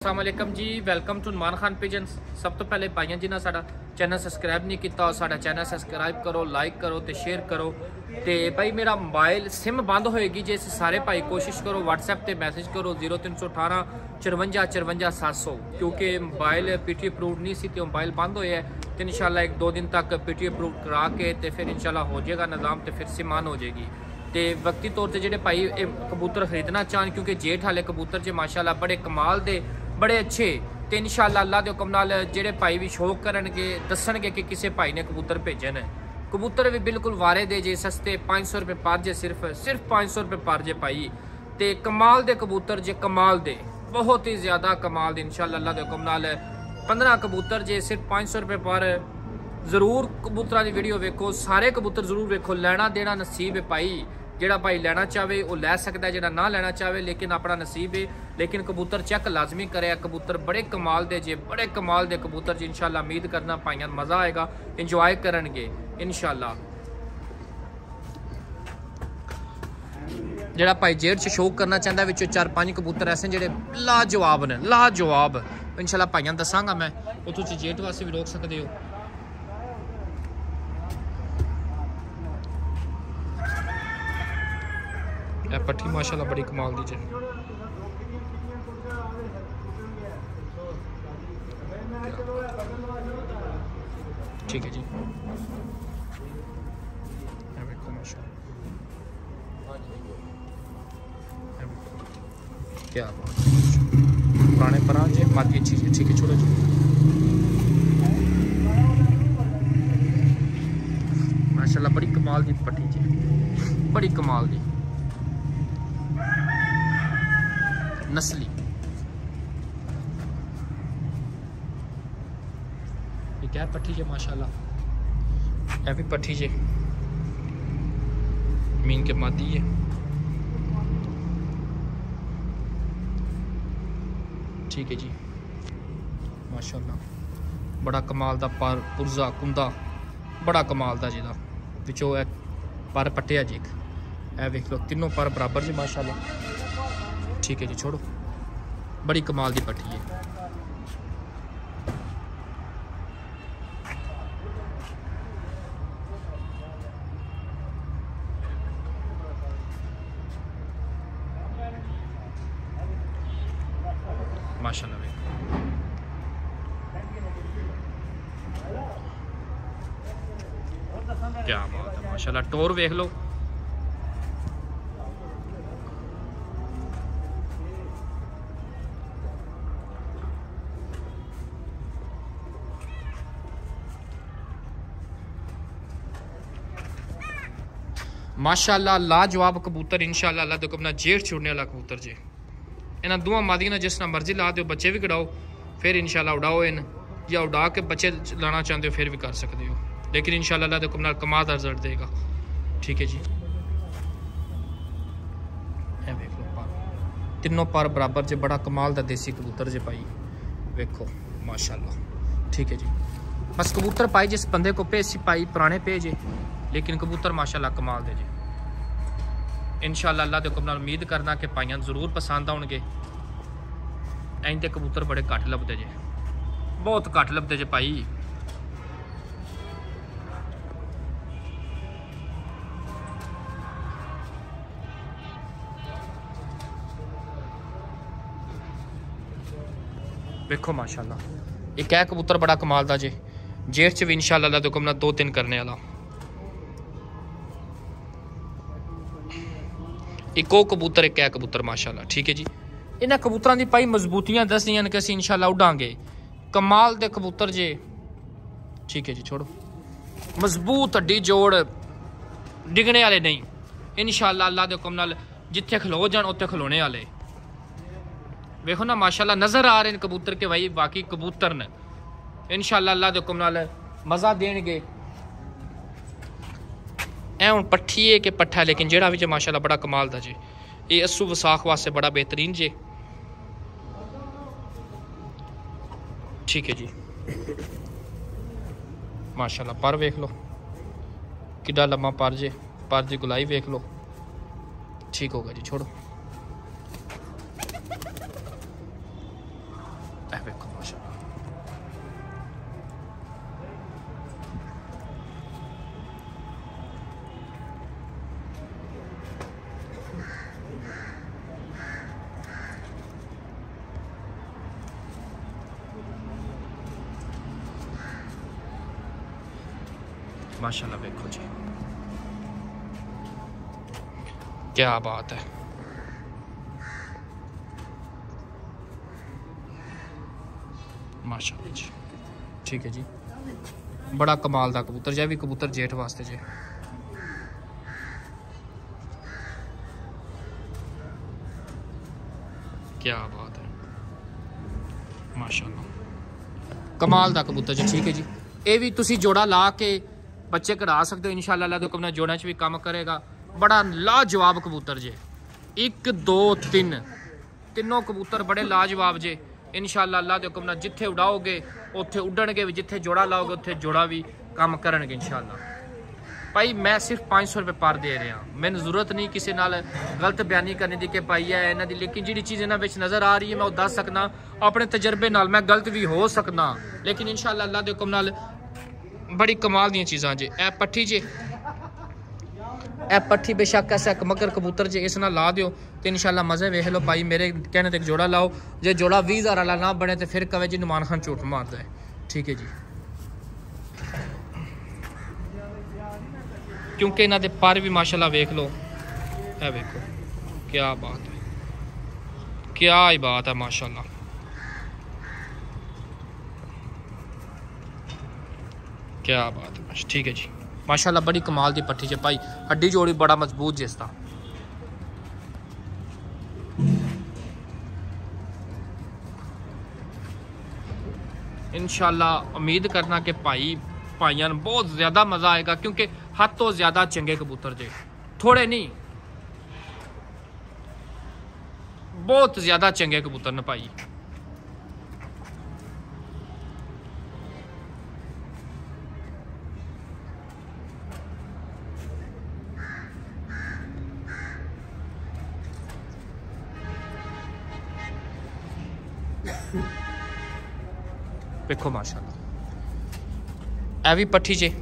अस्सलाम वालेकुम जी, welcome to Numan Khan pigeon. सब तो पहले भाइयों जिन्हें साडा चैनल सबसक्राइब नहीं किया साडा चैनल सबसक्राइब करो, लाइक करो तो शेयर करो। तो भाई मेरा मोबाइल सिम बंद होएगी जे सारे भाई कोशिश करो व्हाट्सएप पे मैसेज करो 0318 54 54 700 क्योंकि मोबाइल पीटी अप्रूव नहीं सी तो मोबाइल बंद होया है। तो इंशाल्लाह 1-2 दिन तक पीटी अप्रूव करा के तो फिर इंशाल्लाह हो जाएगा निज़ाम, तो फिर सिम ऑन हो जाएगी। तो वक्ती तौर पर जो भाई कबूतर खरीदना चाहन क्योंकि जेठ वाले कबूतर जो माशाल्लाह बड़े कमाल दे बड़े अच्छे, तो इंशाल्लाह अल्लाह के हुक्म नाल जेडे भाई भी शौक करनगे दसणगे कि किसी भाई ने कबूतर भेजन है। कबूतर भी बिल्कुल वारे दे जे सस्ते 500 रुपये पर जे, सिर्फ 500 रुपये पर जे भाई। तो कमाल दे कबूतर जे कमाल दे बहुत ही ज़्यादा कमाल दे इंशाल्लाह अल्लाह के हुक्म नाल 15 कबूतर जे सिर्फ 500 रुपये पर। जरूर कबूतर की वीडियो वेखो, सारे कबूतर जरूर वेखो, लेना देना नसीब है भाई। जेड़ा भाई लेना चाहे वो लै सकता है, जेड़ा ना लेना चाहे लेकिन अपना नसीब है। लेकिन कबूतर चेक लाजमी करे, कबूतर बड़े कमाल दे जे बड़े कमाल दे कबूतर जी। इंशाल्लाह उम्मीद करना भाइयों मज़ा आएगा, इंजॉय करनगे इंशाल्लाह। जेड़ा भाई जेड़ च शौक करना चाहता है विचों 4-5 कबूतर ऐसे जेड़े लाजवाब ने, लाजवाब इंशाल्लाह भाइयों दसांगा मैं, वो तुसीं जेठ वास्ते भी रोक सकते हो। पट्टी माशाल्लाह बड़ी कमाल दी जे। ठीक है जी, क्या पुराने परा जी मादी अच्छी जी। ठीक है छोड़ो जी, माशाल्लाह बड़ी कमाल दी पट्टी जी, बड़ी कमाल दी नस्ली। ये क्या पट्टी जे माशाल्लाह, ये भी पट्टी जे मीन के मादी है। ठीक है जी माशाल्लाह बड़ा कमाल दा पर पुरजा कुंदा बड़ा कमाल दा जिहदा विचों पर पट्टिया जी। ए वेख लो तीनों पर बराबर जी माशाल्लाह। ठीक है जी छोड़ो, बड़ी कमाल दी पट्टी है। माशाल्लाह क्या बात है माशाल्लाह। टोर वेख लो, माशाल्लाह लाजवाब कबूतर इंशाल्लाह अल्लाह तो अपना जेठ छुड़ने वाला कबूतर जे। इन्होंने दुआ मादियों ने जिस मर्जी ला दो, बच्चे भी कढ़ाओ फिर इंशाल्लाह उड़ाओ इन, या उड़ा के बच्चे लाना चाहते हो फिर भी कर सकते हो, लेकिन इंशाल्लाह अल्लाह तो अपना कमाल का रिजल्ट देगा। ठीक है जी देख लो पर तीनों पर बराबर जे, बड़ा कमाल का देसी कबूतर जे भाई वेखो माशाल्लाह। ठीक है जी बस कबूतर पाई जिस बंदे को पेज पाई पुराने पेज है, लेकिन कबूतर माशाल्लाह कमाल दे जी। इंशाल्लाह अल्लाह के हुक्म नाल उम्मीद करना कि भाइयों जरूर पसंद आउणगे। ऐं ते कबूतर बड़े घट लभदे जे, बहुत घट लभदे जे भाई। वेखो माशाल्लाह एक है कबूतर बड़ा कमाल दा जे, जेठ च भी इंशाल्लाह अल्लाह के हुक्म नाल 2-3 करने वाला। इको कबूतर एक है कबूतर माशाल्लाह। ठीक है जी इन्होंने कबूतर की भाई मजबूतियां दस दियां कि असीं इंशाल्लाह उड़ांगे, कमाल दे कबूतर जे। ठीक है जी छोड़ो, मजबूत हड्डी जोड़ डिगने वाले नहीं इंशाल्लाह अल्लाह के हुक्म नाल, जिथे खलो जान उत्थे खलोने वाले। वेखो ना माशाल्लाह नजर आ रहे हैं कबूतर के भाई बाकी कबूतर ने इंशाल्लाह अल्लाह के हुक्म नाल मजा देंगे। ऐ हूँ पट्ठी है कि पट्ठा, लेकिन जेड़ा भी माशाल्लाह बड़ा कमाल दा जे। ये अस्सू वसाख वास्ते बड़ा बेहतरीन जे। ठीक है जी माशाल्लाह पर वेख लो किड्डा लम्मा पर जे, पर जी गुलाई वेख लो। ठीक होगा जी छोड़ो। ए देखो माशाल्लाह, माशाल्लाह देखो जी, क्या बात है। माशाल्लाह जी, ठीक है जी, बड़ा कमाल दा कबूतर जे, भी कबूतर जेठ वास्ते जे। क्या बात है, माशाल्लाह कमाल दा कबूतर जी, ठीक है जी। ये भी तुसी जोड़ा ला के बच्चे करा सकते हो इंशाल्लाह, अल्लाह दे हुक्म नाल जोड़ा च भी काम करेगा। बड़ा लाजवाब कबूतर जे, 1 2 3 तीनों कबूतर बड़े लाजवाब जे। इंशाल्लाह अल्लाह दे हुक्म नाल जिथे उड़ाओगे उत्थे उड़नगे, जिथे जोड़ा लाओगे उत्थे जोड़ा भी काम करनगे इंशाल्लाह। भाई मैं सिर्फ 500 रुपये पर दे रहा, मैंने जरूरत नहीं किसी नाल गलत बयानी करने की कि भाई है इन्हों की, लेकिन जी चीज़ इन्होंने नज़र आ रही है मैं दस सकना अपने तजर्बे नाल, मैं गलत भी हो सकना, लेकिन इंशाल्लाह अल्लाह दे हुक्म नाल बड़ी कमाल दी चीज़ां जे। ए पट्ठी जे, ए पट्ठी बेशक ऐसा एक मगर कबूतर जे, इस नाल ला दियो तो इंशाल्लाह मज़े वेख लो भाई। मेरे कहने तक जोड़ा लाओ, जे जोड़ा 20,000 वाला ना बने तो फिर कवे जी नुमान खान झूठ मारता है, ठीक है जी, क्योंकि इन्हों के पर भी माशाल्लाह वेख लो, है वेखो क्या बात है, क्या ही बात है माशाल्लाह। क्या बात है, ठीक है जी, माशाल्लाह बड़ी कमाल दी पट्टी च भाई, हड्डी जोड़ी बड़ा मजबूत जिसका। इंशाल्लाह उम्मीद करना कि भाई भाइयों ने बहुत ज़्यादा मज़ा आएगा, क्योंकि हद तो ज़्यादा चंगे कबूतर जे, थोड़े नहीं बहुत ज़्यादा चंगे कबूतर ने भाई। देखो माशाल्लाह ए भी पट्ठी जे,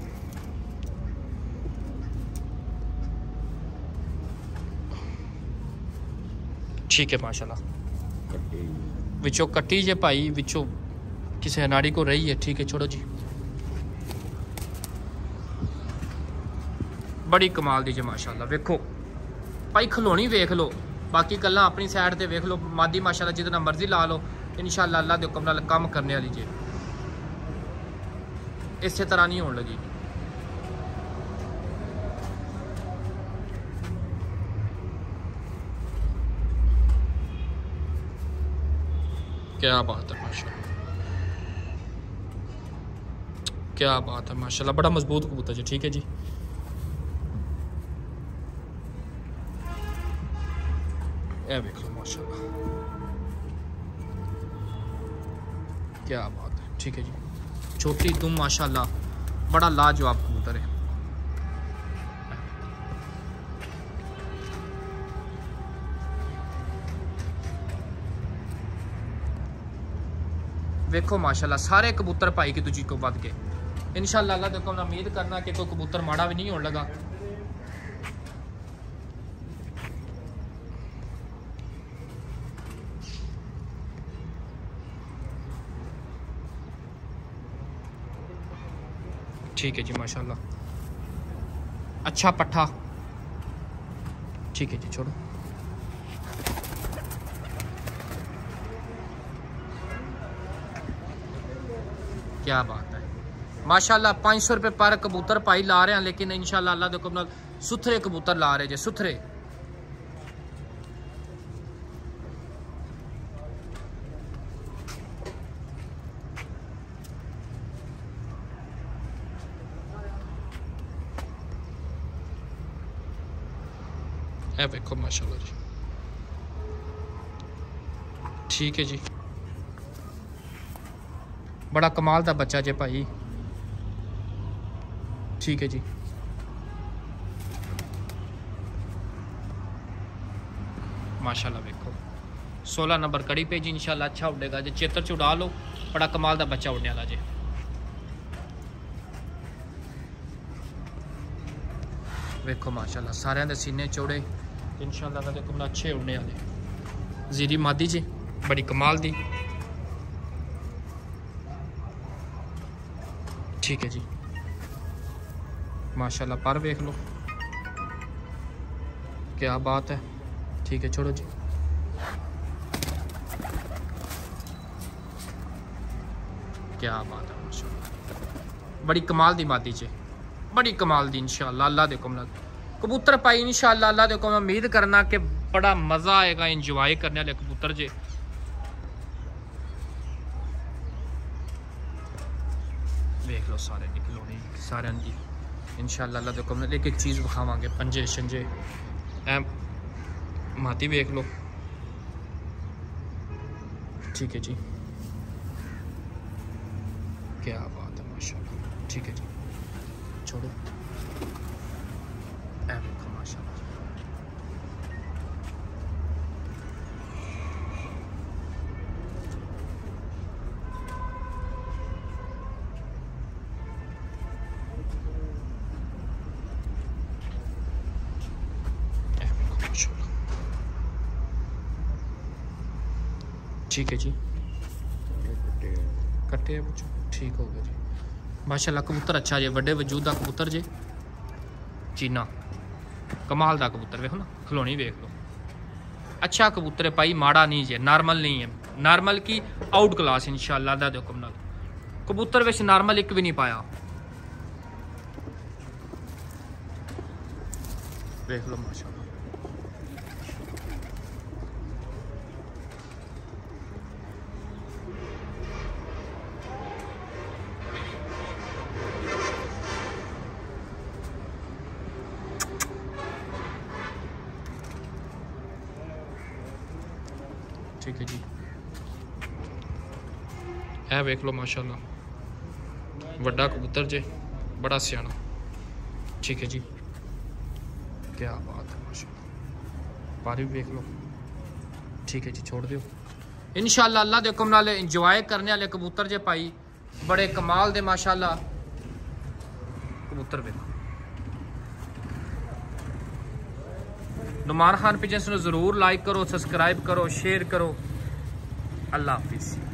ठीक है माशाल्लाह, विचों कट्टी जे भाई, विचों किसी अनाड़ी को रही है, ठीक है छोड़ो जी, बड़ी कमाल दी जे माशाल्लाह। वेखो भाई खलोनी वेख लो, बाकी गल्लां अपनी साइड ते वेख लो, मादी माशाल्लाह जितना मर्जी ला लो, इंशाल्लाह अल्लाह दे हुक्म नाल काम करने वाली जे, इस तरह नहीं होने लगी। क्या बात है माशाल्लाह, क्या बात है माशाल्लाह, बड़ा मजबूत कबूतर जी, ठीक है जी। ए देख लो माशाल्लाह, क्या बात है, ठीक है जी। छोटी दुम माशाल्लाह बड़ा लाजवाब कबूतर है। वेखो माशाल्लाह सारे कबूतर भाई की दूजी को बद गए, इंशाल्लाह अल्लाह देखो ना उम्मीद करना कि कोई कबूतर माड़ा भी नहीं होने लगा। ठीक है जी माशाल्लाह, अच्छा पट्ठा, ठीक है जी छोड़ो। क्या बात है माशाल्लाह, 500 रुपये पर कबूतर पाई ला रहे हैं, लेकिन इंशाल्लाह अल्लाह दे हुक्म नाल सुथरे कबूतर ला रहे जे, सुथरे। ए देखो माशाल्लाह जी, ठीक है जी, बड़ा कमाल दा बच्चा जे भाई, ठीक है जी। माशाल्लाह देखो 16 नंबर कड़ी पे जी इंशाल्लाह अच्छा उड़ेगा जे चेतर च उड़ा लो बड़ा कमाल का बच्चा उड़ने वाला जी। वेखो माशाल्लाह सारे दे सीने चौड़े इंशाल्लाह देखो बड़ा अच्छे उड़ने वाले। जीरी मादी जी बड़ी कमाल दी। ठीक है जी माशाल्लाह पर वेख लो क्या बात है। ठीक है छोड़ो जी। क्या बात है माशाल्लाह बड़ी कमाल दी मादी जी बड़ी कमाल दी इंशाल्लाह अल्लाह दे हुक्म नाल कबूतर पाई इंशाल्लाह अल्लाह दे हुक्म उम्मीद करना कि बड़ा मज़ा आएगा इंजॉय करने वाले कबूतर जे। देख लो सारे निकलो नहीं सारे दी इंशाल्लाह अल्लाह दे हुक्म नाल एक एक चीज़ विखावांगे पंजे शंजे माती वेख लो। ठीक है जी क्या बात है माशाल्लाह। ठीक है जी छोड़ो देखो माशाल्लाह ठीक है जी कट्टे ठीक हो गया जी माशाल्लाह कबूतर अच्छा जे बड़े वजूद का कबूतर जे चीना कमाल का कबूतर वेखो ना खिलौनी वेख लो अच्छा कबूतर है भाई माड़ा नहीं जे नॉर्मल नहीं है नॉर्मल की आउट क्लास इंशाल्लाह अल्लाह दे हुक्म नाल कबूतर विच नॉर्मल एक भी नहीं पाया। वेख लो माशाल्लाह ठीक है जी है वेख लो माशाल्लाह वड्डा कबूतर जे बड़ा सियाना। ठीक है जी क्या बात है माशाल्लाह पारी भी वेख लो। ठीक है जी छोड़ दो इंशाल्लाह अल्लाह दे हुक्म नाल इंजॉय करने वाले कबूतर जे भाई बड़े कमाल दे माशाल्लाह कबूतर वेखो। नुमान खान पिजन्स ज़रूर लाइक करो सब्सक्राइब करो शेयर करो। अल्लाह हाफिज़।